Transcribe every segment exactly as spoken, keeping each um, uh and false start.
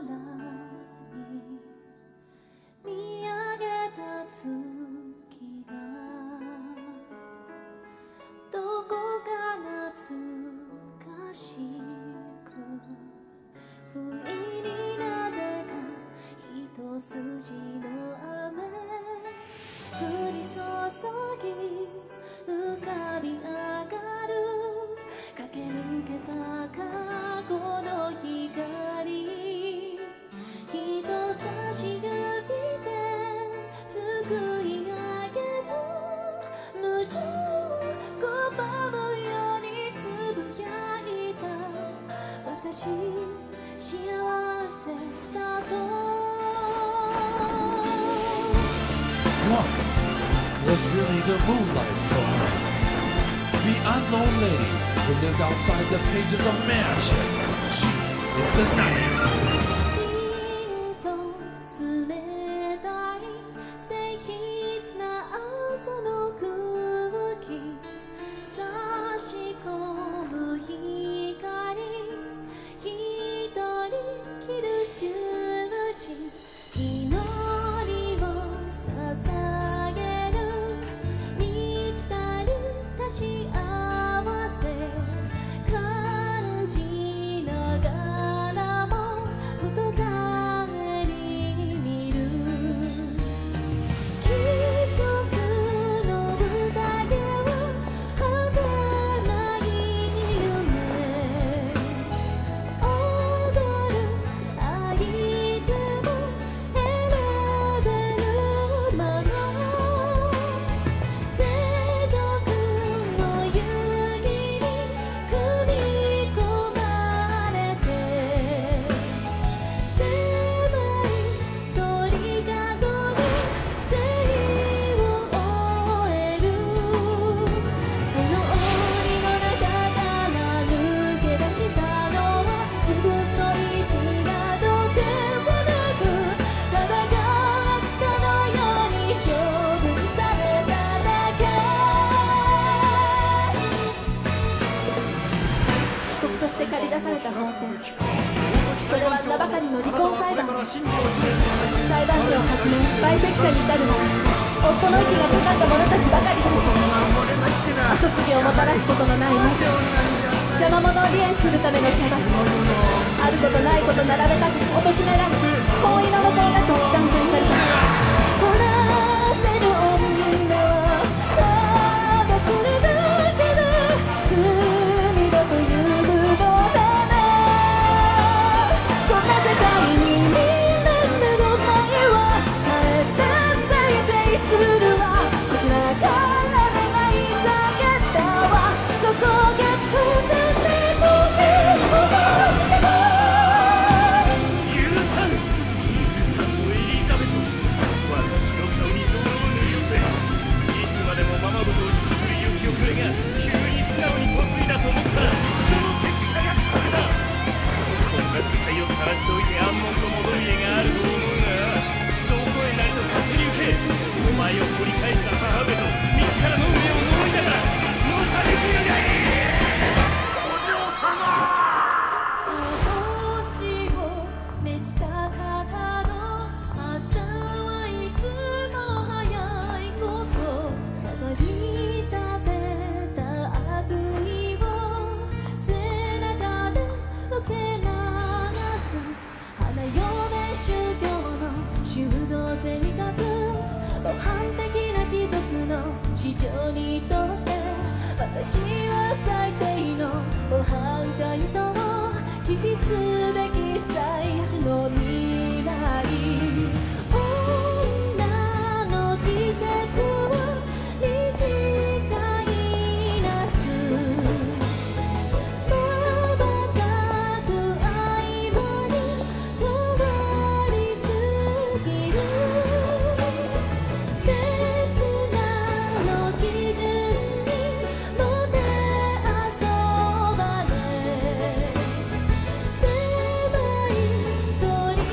に見上げた月がどこか懐かしく不意になぜか一筋の雨降り注ぎ浮かび上がる駆け抜けた過去の光人差し指で救い上げた無情拒むようにつぶやいた私幸せだと What was really the moonlight for her? The unknown lady who lived outside the pages of magic. She is the Nein. 冷たい静筆な朝の空気差し込む光一人きる十字祈りを捧げる満ち足りた幸せ感じながらもふと帰り見る貴族の宴は果てない夢踊る相手も選べるもの世俗の遊戯に組み込まれて狭い鳥かごで生を終えるその檻の中から抜け出したのはずぶとい石などではなくただがあったのように処分されただけ被告として駆り出された法廷それは名ばかりの離婚裁判です裁判長をはじめ陪席者に至るまで夫の息がかかった者たちばかりだった後継ぎをもたらすことのない魔女邪魔者を離縁するための茶番あることないこと並べたく貶められ婚姻の残りだと断罪されたこらせる女はただそれだけだ罪だというのだねそんな世界にみんなの前は帰ってせいぜいするわこちらから願い下げたわそこが風でもいい思っても許さぬ許さぬエリザベト私の顔に泥を塗り寄せいつまでもままごとを引きずる雪遅れが急に素直に嫁いだと思ったらその結果がこれだこんな世界を晒しておいて安穏と戻る家があると思うがどこへなると勝手に行けお前を掘り返した母上と自らの上を呪いながらもたれずやがい星を召した方の朝はいつも早いこと飾り立てた悪意を背中で受け流す花嫁修行の修道生活模範的な貴族の市場にとって私は最低の模範解答忌避すべき最悪の未来女の季節は短い夏瞬く合間に変わりすぎる切なの基準にもてあそばれ狭い鳥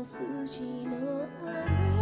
筋のある